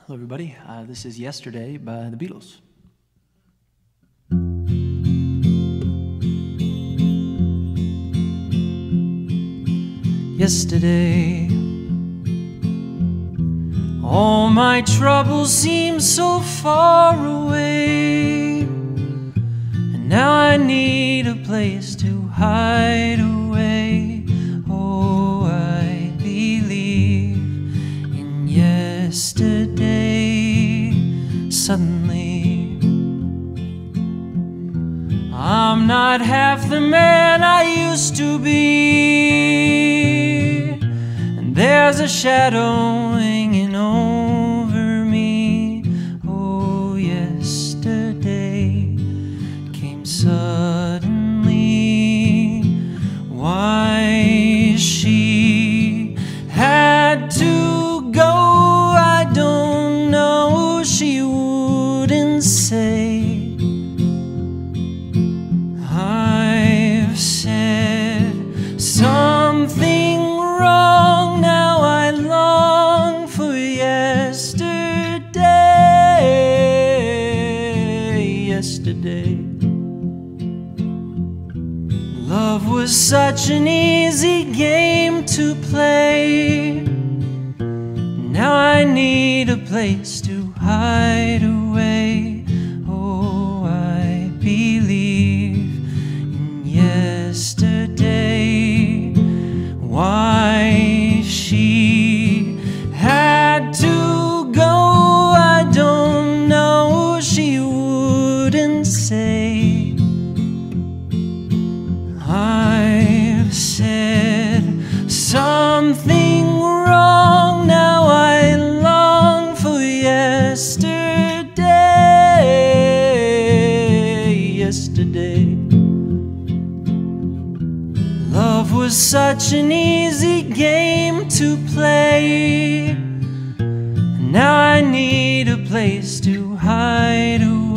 Hello everybody, this is Yesterday by the Beatles. Yesterday, all my troubles seem so far away, and now I need a place to hide away. Oh, I believe in yesterday. Suddenly, I'm not half the man I used to be, and there's a shadow hanging over me. Oh, yesterday came suddenly. Why she had to go, I don't know. She wouldn't say. I've said something wrong, now I long for yesterday. Yesterday, love was such an easy game to play. Now I need a place to hide away. Oh, I believe in yesterday. Why she had to go, I don't know. She wouldn't say. I've said something wrong, now I long for yesterday. Yesterday, love was such an easy game to play, and now I need a place to hide away.